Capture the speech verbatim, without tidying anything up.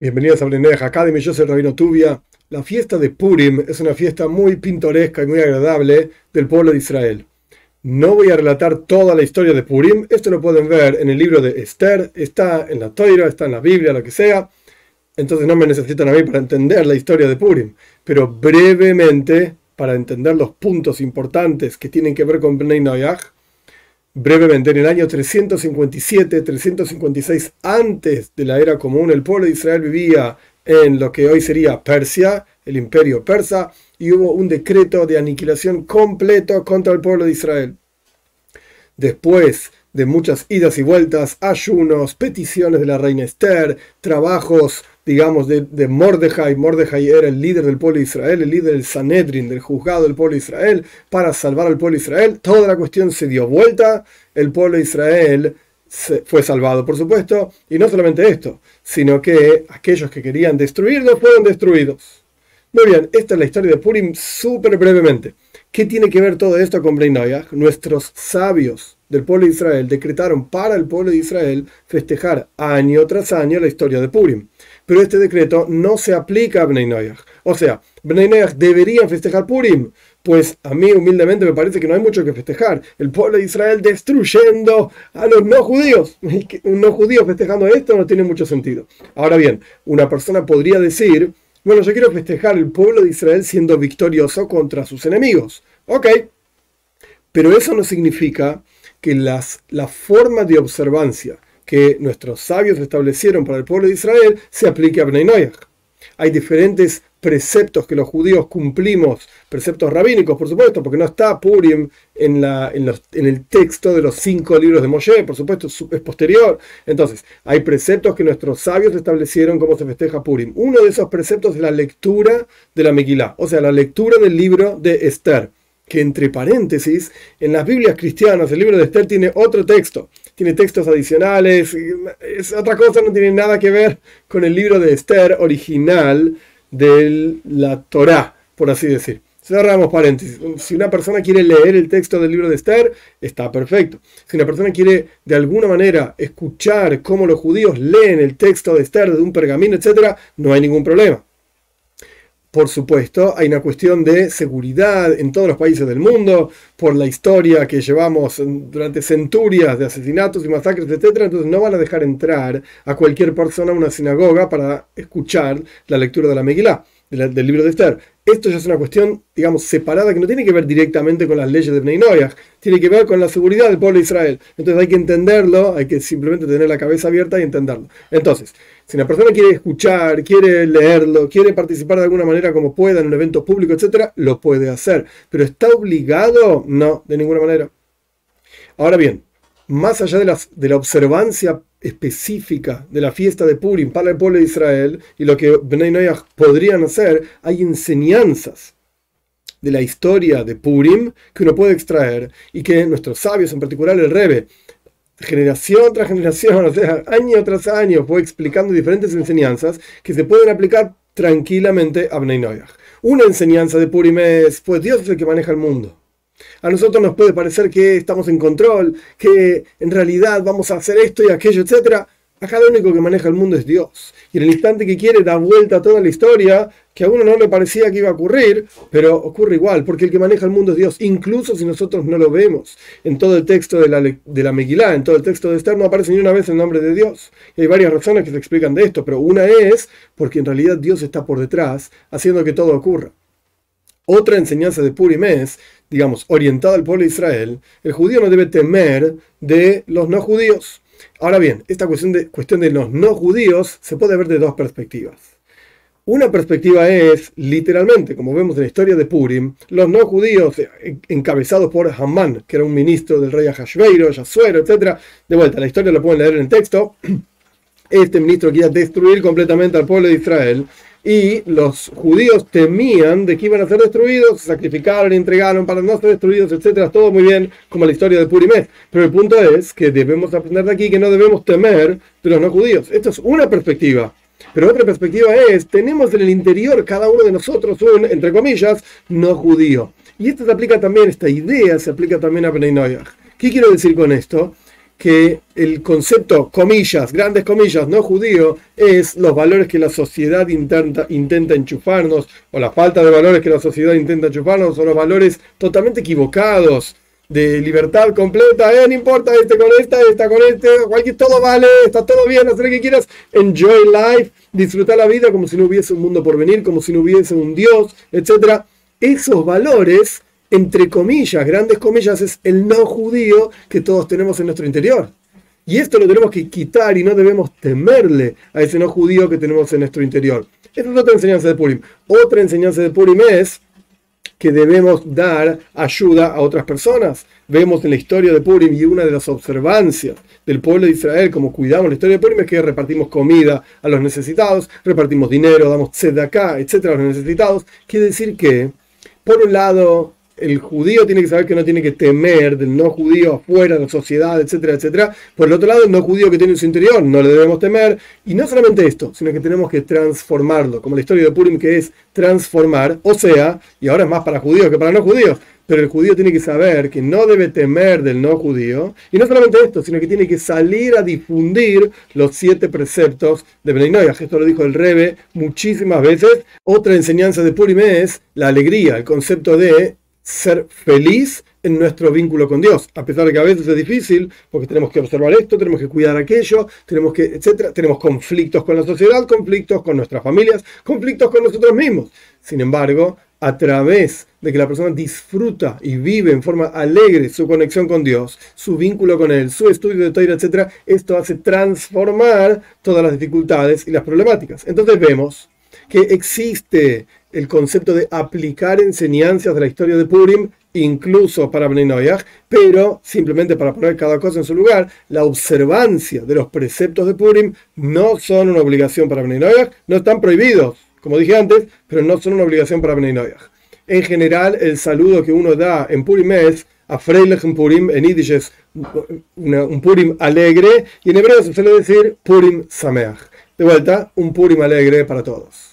Bienvenidos a Bnei Noach Academy, yo soy el Rabino Tuvia. La fiesta de Purim es una fiesta muy pintoresca y muy agradable del pueblo de Israel. No voy a relatar toda la historia de Purim, esto lo pueden ver en el libro de Esther, está en la Torá, está en la Biblia, lo que sea. Entonces no me necesitan a mí para entender la historia de Purim, pero brevemente, para entender los puntos importantes que tienen que ver con Bnei Noach, brevemente, en el año trescientos cincuenta y siete, trescientos cincuenta y seis antes de la era común, el pueblo de Israel vivía en lo que hoy sería Persia, el imperio persa, y hubo un decreto de aniquilación completo contra el pueblo de Israel. Después de muchas idas y vueltas, ayunos, peticiones de la reina Esther, trabajos, digamos, de, de Mordejai. Mordejai era el líder del pueblo de Israel, el líder del Sanedrin, del juzgado del pueblo de Israel, para salvar al pueblo de Israel. Toda la cuestión se dio vuelta, el pueblo de Israel se, fue salvado, por supuesto, y no solamente esto, sino que aquellos que querían destruirlos fueron destruidos. Muy bien, esta es la historia de Purim súper brevemente. ¿Qué tiene que ver todo esto con Bnei Noach? Nuestros sabios del pueblo de Israel decretaron para el pueblo de Israel festejar año tras año la historia de Purim. Pero este decreto no se aplica a Bnei Noach. O sea, Bnei Noach deberían festejar Purim. Pues a mí humildemente me parece que no hay mucho que festejar. El pueblo de Israel destruyendo a los no judíos. Un no judío festejando esto no tiene mucho sentido. Ahora bien, una persona podría decir, bueno, yo quiero festejar el pueblo de Israel siendo victorioso contra sus enemigos. Ok, pero eso no significa que las, la forma de observancia que nuestros sabios establecieron para el pueblo de Israel se aplique a Bnei Noach. Hay diferentes preceptos que los judíos cumplimos, preceptos rabínicos, por supuesto, porque no está Purim en, la, en, los, en el texto de los cinco libros de Moshe, por supuesto, es posterior. Entonces, hay preceptos que nuestros sabios establecieron cómo se festeja Purim. Uno de esos preceptos es la lectura de la Megilá, o sea, la lectura del libro de Esther, que entre paréntesis, en las Biblias cristianas, el libro de Esther tiene otro texto, tiene textos adicionales, es otra cosa, no tiene nada que ver con el libro de Esther original de la Torá, por así decir. Cerramos paréntesis. Si una persona quiere leer el texto del libro de Esther, está perfecto. Si una persona quiere de alguna manera escuchar cómo los judíos leen el texto de Esther de un pergamino, etcétera, no hay ningún problema. Por supuesto, hay una cuestión de seguridad en todos los países del mundo, por la historia que llevamos durante centurias de asesinatos y masacres, etcétera. Entonces no van a dejar entrar a cualquier persona a una sinagoga para escuchar la lectura de la Megilá, de la, del libro de Esther. Esto ya es una cuestión, digamos, separada, que no tiene que ver directamente con las leyes de Bnei Noach, tiene que ver con la seguridad del pueblo de Israel. Entonces hay que entenderlo, hay que simplemente tener la cabeza abierta y entenderlo. Entonces, si una persona quiere escuchar, quiere leerlo, quiere participar de alguna manera como pueda en un evento público, etcétera, lo puede hacer. ¿Pero está obligado? No, de ninguna manera. Ahora bien, más allá de, las, de la observancia específica de la fiesta de Purim para el pueblo de Israel y lo que Bnei Noach podrían hacer, hay enseñanzas de la historia de Purim que uno puede extraer y que nuestros sabios, en particular el Rebbe, generación tras generación, o sea, año tras año, fue explicando diferentes enseñanzas que se pueden aplicar tranquilamente a Bnei Noach. Una enseñanza de Purim es, pues Dios es el que maneja el mundo. A nosotros nos puede parecer que estamos en control, que en realidad vamos a hacer esto y aquello, etcétera. Acá lo único que maneja el mundo es Dios. Y en el instante que quiere da vuelta a toda la historia, que a uno no le parecía que iba a ocurrir, pero ocurre igual, porque el que maneja el mundo es Dios, incluso si nosotros no lo vemos. En todo el texto de la, de la Megilá, en todo el texto de Esther, no aparece ni una vez el nombre de Dios. Y hay varias razones que se explican de esto, pero una es porque en realidad Dios está por detrás, haciendo que todo ocurra. Otra enseñanza de Purim es, digamos, orientada al pueblo de Israel: el judío no debe temer de los no judíos. Ahora bien, esta cuestión de, cuestión de los no judíos se puede ver de dos perspectivas. Una perspectiva es, literalmente, como vemos en la historia de Purim, los no judíos encabezados por Hamán, que era un ministro del rey Ahasveiro, Yasuero, etcétera. De vuelta, la historia la pueden leer en el texto. Este ministro quería destruir completamente al pueblo de Israel. Y los judíos temían de que iban a ser destruidos, se sacrificaron y entregaron para no ser destruidos, etcétera. Todo muy bien, como la historia de Purim es. Pero el punto es que debemos aprender de aquí que no debemos temer de los no judíos. Esto es una perspectiva. Pero otra perspectiva es, tenemos en el interior cada uno de nosotros un, entre comillas, no judío. Y esto se aplica también, esta idea se aplica también a Bnei Noach. ¿Qué quiero decir con esto? que el concepto, comillas, grandes comillas, no judío, es los valores que la sociedad intenta, intenta enchufarnos, o la falta de valores que la sociedad intenta enchufarnos, o los valores totalmente equivocados de libertad completa, eh, no importa, este con esta, esta con este, cualquier, todo vale, está todo bien, haz lo que quieras, enjoy life, disfrutar la vida como si no hubiese un mundo por venir, como si no hubiese un Dios, etcétera. Esos valores, entre comillas, grandes comillas, es el no judío que todos tenemos en nuestro interior. Y esto lo tenemos que quitar y no debemos temerle a ese no judío que tenemos en nuestro interior. Esta es otra enseñanza de Purim. Otra enseñanza de Purim es que debemos dar ayuda a otras personas. Vemos en la historia de Purim, y una de las observancias del pueblo de Israel, como cuidamos la historia de Purim, es que repartimos comida a los necesitados, repartimos dinero, damos tzedakah, etcétera, a los necesitados. Quiere decir que, por un lado, el judío tiene que saber que no tiene que temer del no judío afuera de la sociedad, etcétera, etcétera. Por el otro lado, el no judío que tiene en su interior no le debemos temer. Y no solamente esto, sino que tenemos que transformarlo, como la historia de Purim, que es transformar, o sea, y ahora es más para judíos que para no judíos, pero el judío tiene que saber que no debe temer del no judío. Y no solamente esto, sino que tiene que salir a difundir los siete preceptos de Bnei Noach. Esto lo dijo el Rebbe muchísimas veces. Otra enseñanza de Purim es la alegría, el concepto de ser feliz en nuestro vínculo con Dios, a pesar de que a veces es difícil, porque tenemos que observar esto, tenemos que cuidar aquello, tenemos que, etcétera, tenemos conflictos con la sociedad, conflictos con nuestras familias, conflictos con nosotros mismos. Sin embargo, a través de que la persona disfruta y vive en forma alegre su conexión con Dios, su vínculo con Él, su estudio de Torah, etcétera, esto hace transformar todas las dificultades y las problemáticas. Entonces vemos que existe el concepto de aplicar enseñanzas de la historia de Purim, incluso para Bnei Noach, pero simplemente para poner cada cosa en su lugar. La observancia de los preceptos de Purim no son una obligación para Bnei Noach, no están prohibidos, como dije antes, pero no son una obligación para Bnei Noach. En general, el saludo que uno da en Purim es a Freilich en Purim, en Yiddish es una, un Purim alegre, y en hebreo se suele decir Purim Sameach. De vuelta, un Purim alegre para todos.